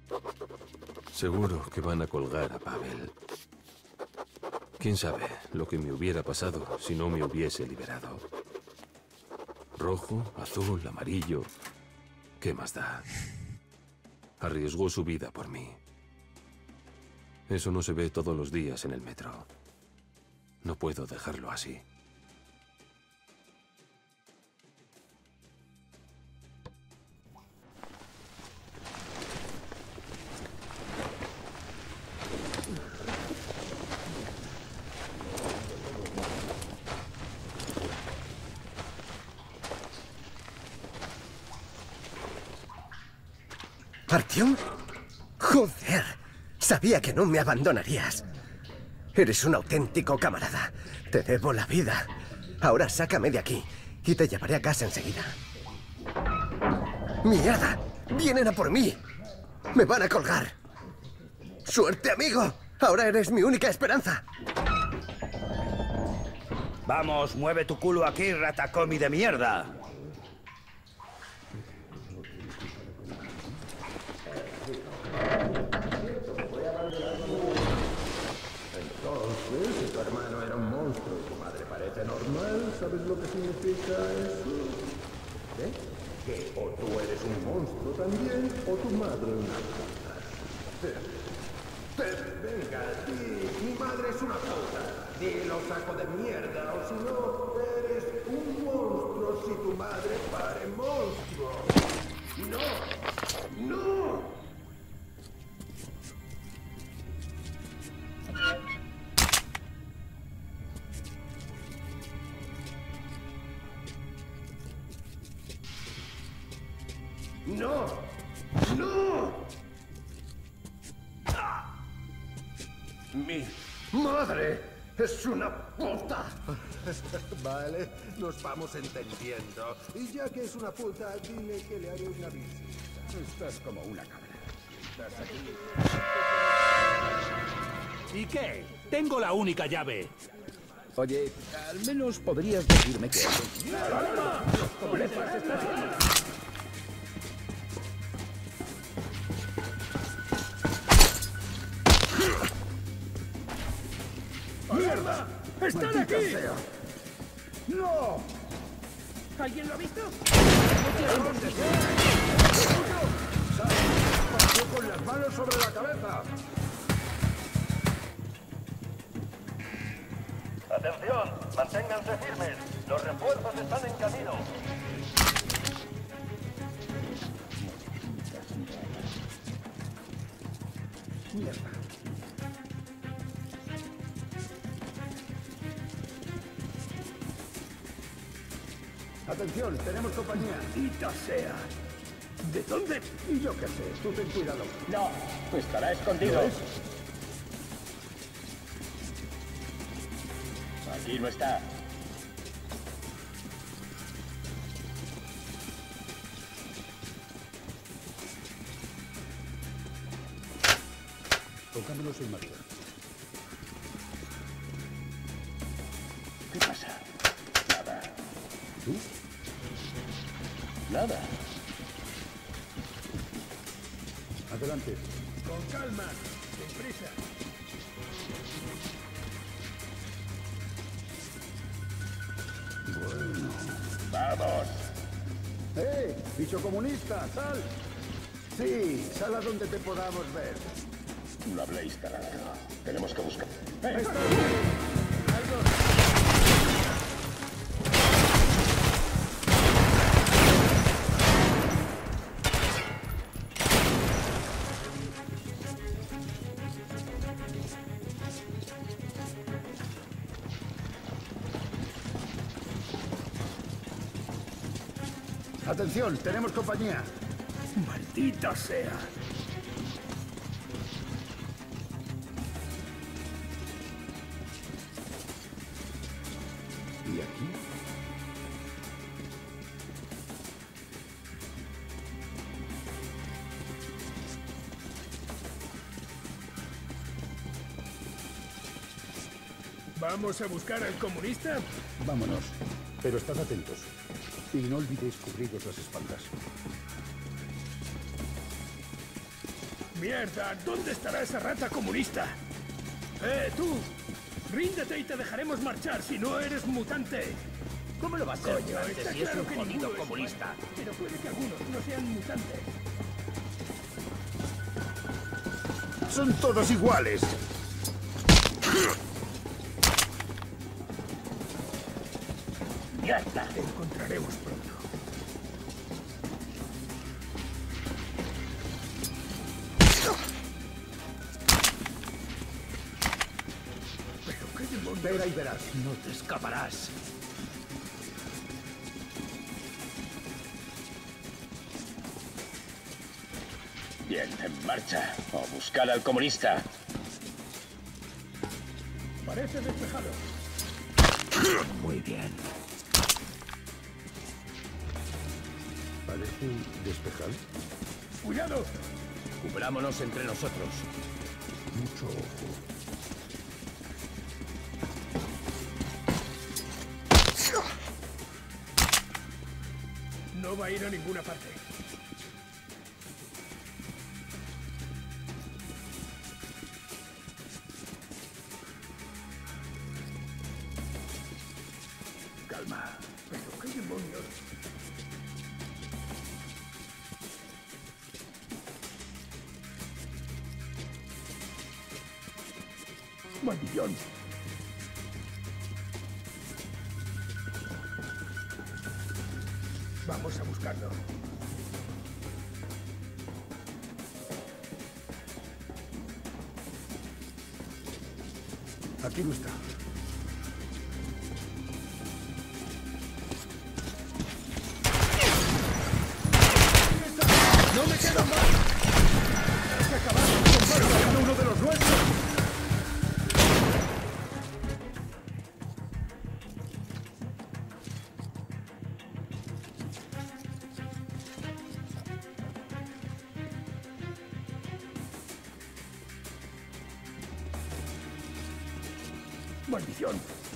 Seguro que van a colgar a Pavel. ¿Quién sabe lo que me hubiera pasado si no me hubiese liberado? Rojo, azul, amarillo... ¿Qué más da? Arriesgó su vida por mí. Eso no se ve todos los días en el metro. No puedo dejarlo así. ¿Artyom? ¡Joder! Sabía que no me abandonarías. Eres un auténtico camarada. Te debo la vida. Ahora sácame de aquí y te llevaré a casa enseguida. ¡Mierda! ¡Vienen a por mí! ¡Me van a colgar! ¡Suerte, amigo! Ahora eres mi única esperanza. Vamos, mueve tu culo aquí, ratacomi de mierda. Entonces, si tu hermano era un monstruo y tu madre parece normal, ¿sabes lo que significa eso? ¿Eh? Que o tú eres un monstruo también, o tu madre una puta. Venga, di, mi madre es una puta. Dilo, saco de mierda, o si no, eres un monstruo si tu madre pare monstruo. ¡No! ¡No! ¡No! ¡No! ¡Mi madre es una puta! Vale, nos vamos entendiendo. Y ya que es una puta, dile que le haré una visita. Estás como una cabra. Estás aquí. ¿Y qué? Tengo la única llave. Oye, al menos podrías decirme qué es. ¡Mierda! ¡Están aquí! ¡No! ¿Alguien lo ha visto? ¿Dónde ¡Pasó con las manos sobre la cabeza! ¡Atención! ¡Manténganse firmes! ¡Los refuerzos están en camino! ¡Mierda! ¡Atención! ¡Tenemos compañía! ¡Maldita sea! ¿De dónde? Y yo qué sé, tú ten cuidado. No, estará escondido. Aquí no está. Pongámonos en marcha. ¿Qué pasa? Nada. ¿Tú? Nada. Adelante. Con calma, sin prisa. Bueno. ¡Vamos! ¡Bicho comunista, sal! Sí, sal a donde te podamos ver. No habléis tan alto. Tenemos que buscar. Atención, tenemos compañía. ¡Maldita sea! ¿Y aquí? ¿Vamos a buscar al comunista? Vámonos. Pero estad atentos. Y no olvidéis cubriros las espaldas. ¡Mierda! ¿Dónde estará esa rata comunista? Tú! ¡Ríndete y te dejaremos marchar si no eres mutante! ¿Cómo lo va a ser Coño, mutante está si es claro un que jodido ninguno es comunista? igual, pero puede que algunos no sean mutantes. Son todos iguales. ¡Ya está! Te encontraremos pronto. ¿Pero qué demonios? Espera y verás. No te escaparás. Bien, en marcha. A buscar al comunista. Parece despejado. Muy bien. Parece despejado. ¡Cuidado! Cubrámonos entre nosotros. Mucho ojo. No va a ir a ninguna parte. Calma. ¿Pero qué demonios? ¡Maldición! Vamos a buscarlo. Aquí no está. ¡No me quedan más! ¡Se acabaron con cada uno de los nuestros! ¡Maldición!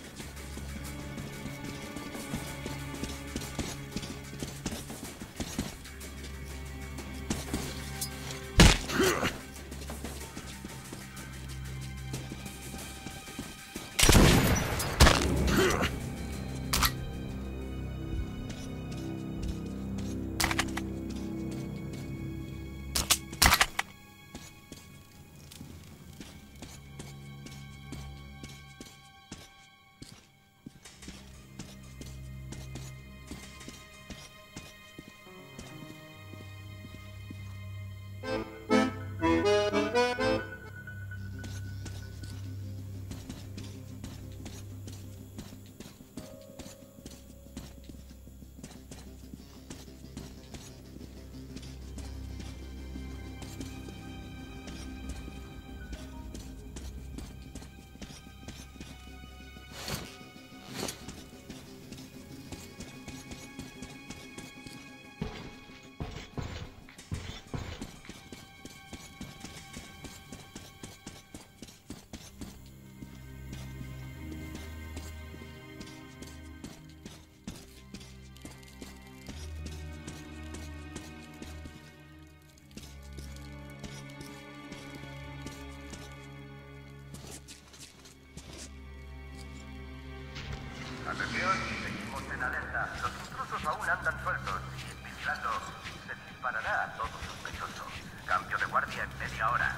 Atención, seguimos en alerta. Los intrusos aún andan sueltos. Siguen vigilando. Se disparará a todo sospechoso. Cambio de guardia en media hora.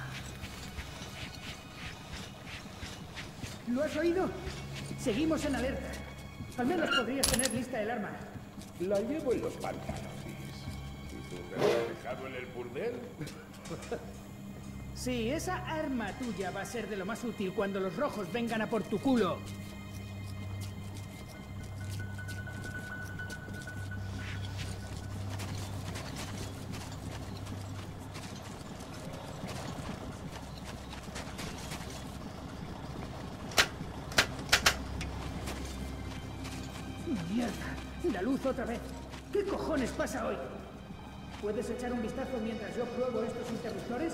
¿Lo has oído? Seguimos en alerta. Al menos podrías tener lista el arma. La llevo en los pantalones. ¿Y tú me has dejado en el burdel? Sí, esa arma tuya va a ser de lo más útil cuando los rojos vengan a por tu culo. Mierda, la luz otra vez. ¿Qué cojones pasa hoy? ¿Puedes echar un vistazo mientras yo pruebo estos interruptores?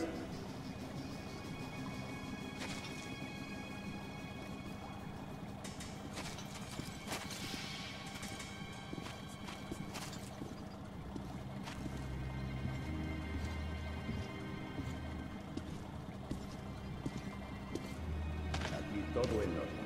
Todo en orden.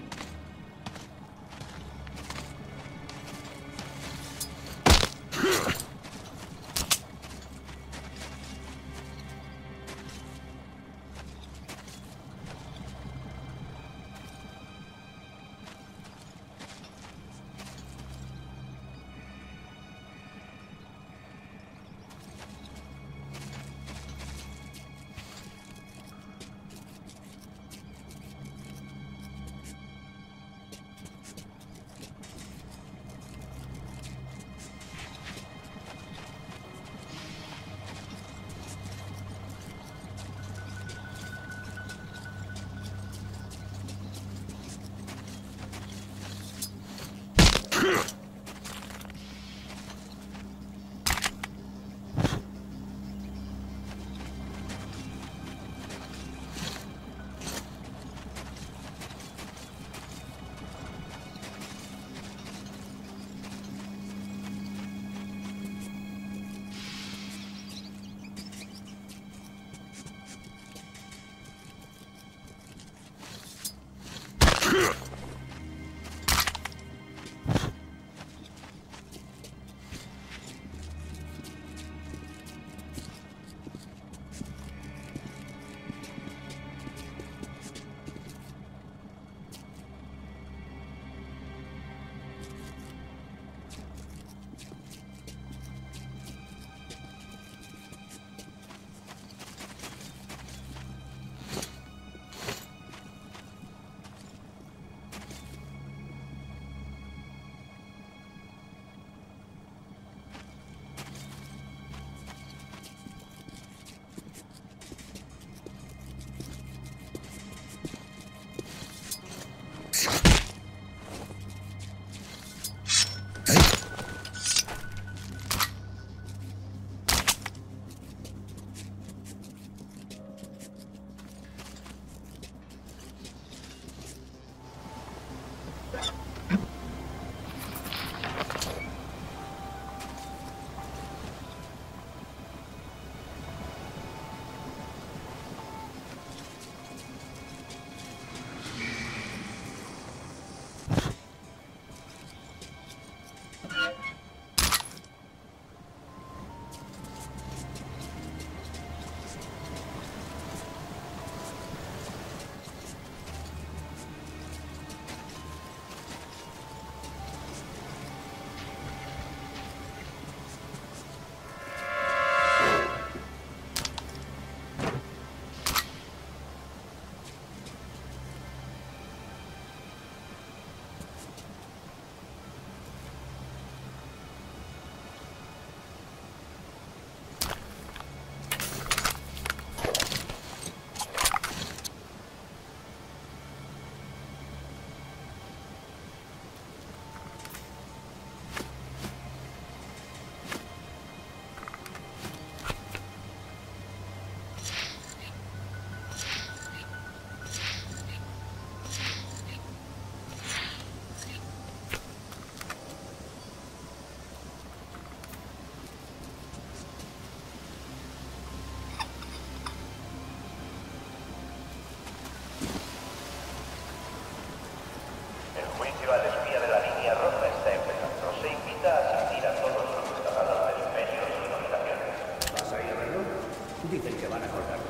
Al espía de la línea roja está empezando. Se invita a asistir a todos los destacados del imperio sin habitaciones. ¿Vas a ir a verlo? Dicen que van a colgarlo.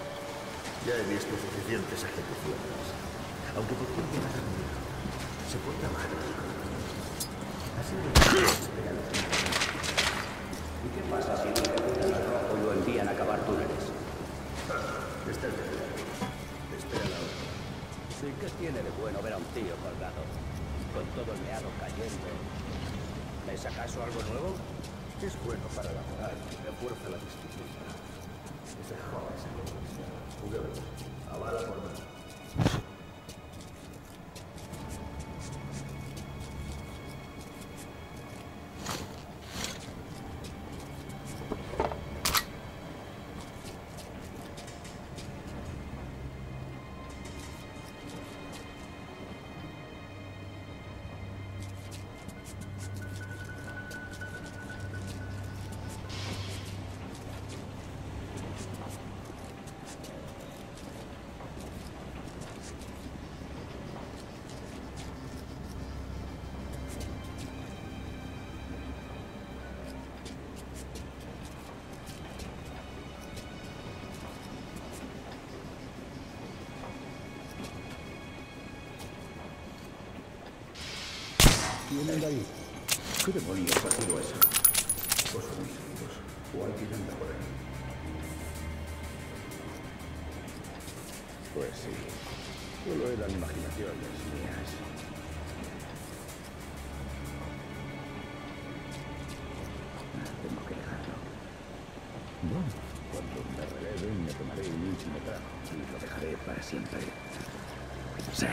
Ya he visto suficientes ejecuciones. Aunque por fin llegar a mi hijo, se porta mal. Así que espera. ¿Y qué pasa si no ejecutan al rojo y lo envían a cavar túneles? Está bien. Espera la hora. Sí, ¿qué tiene de bueno ver a un tío colgado? Con todo el meado cayendo. ¿Es acaso algo nuevo? Es bueno para la moral y refuerza la disciplina. Ese joven se lo gusta. Juguemos. Avala por mí. Vienen de ahí. ¿Qué demonios ha sido eso? O son mis amigos, o alguien anda por ahí. Pues sí, solo eran imaginaciones mías. Tengo que dejarlo. Bueno, cuando me releven me tomaré un último trago y lo dejaré para siempre. Sí.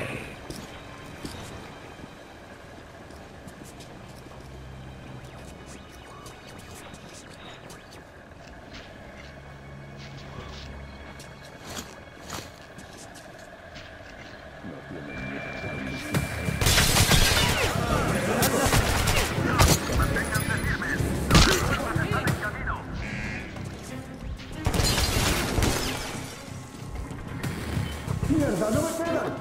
¡Mierda, no me pegan!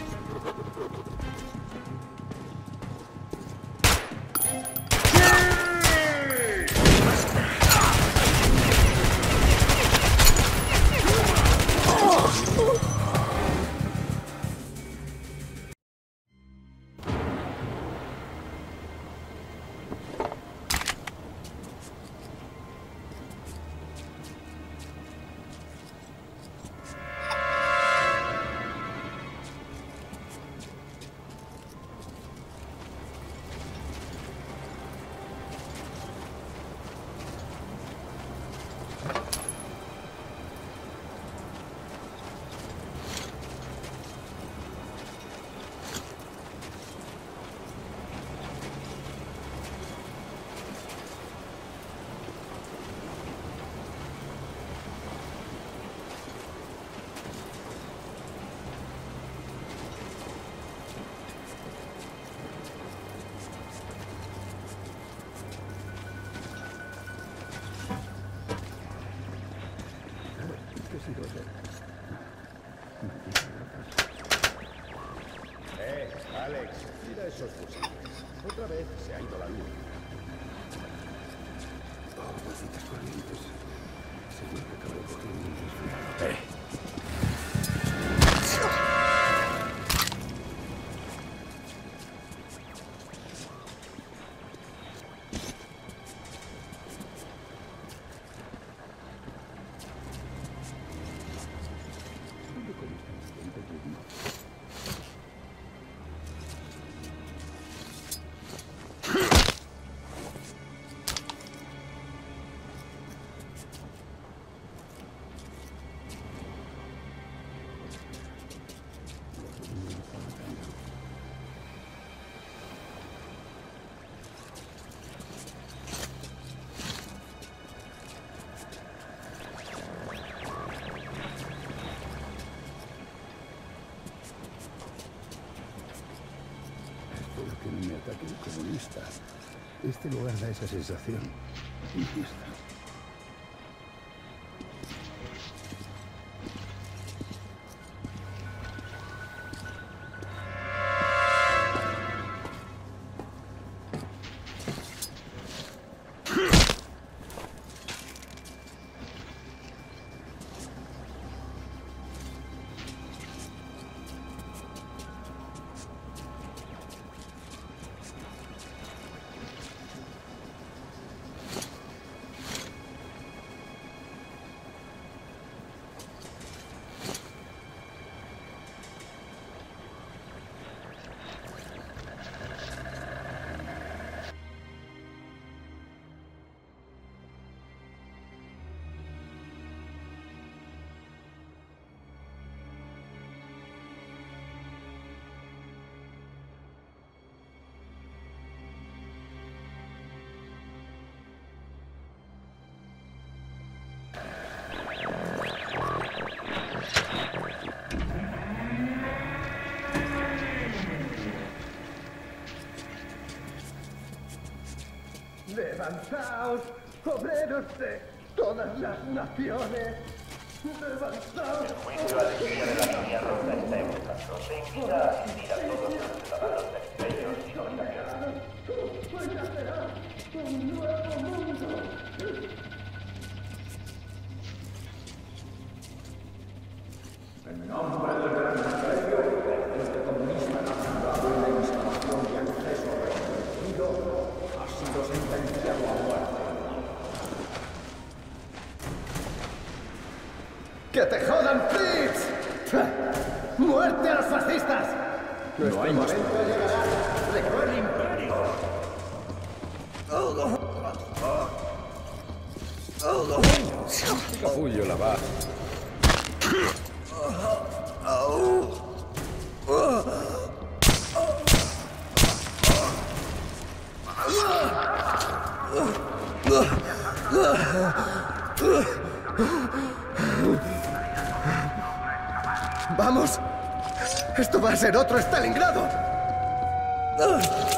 Alex, mira esos fusiles. Otra vez se ha ido la luz. Oh, malditas corrientes. Seguro que acabo cogiendo un resfriado. Que no me ataque un comunista. Este lugar da esa sensación. Insisto. ¡Levantaos, obreros de todas las naciones! ¡Levantaos! El juicio a la alegría de la línea roja está empezando. Se invita a asistir a todos los ciudadanos extranjeros y solidarios. ¡Hoy nacerá un nuevo mundo! En nombre del gran imperio, este comunista ha fundado una instalación de acceso a ¡Que te jodan, Fritz! ¡Muerte a los fascistas! No hay más. ¡Recuerda el imperio! Capullo la va. ¡Vamos! ¡Esto va a ser otro Stalingrado!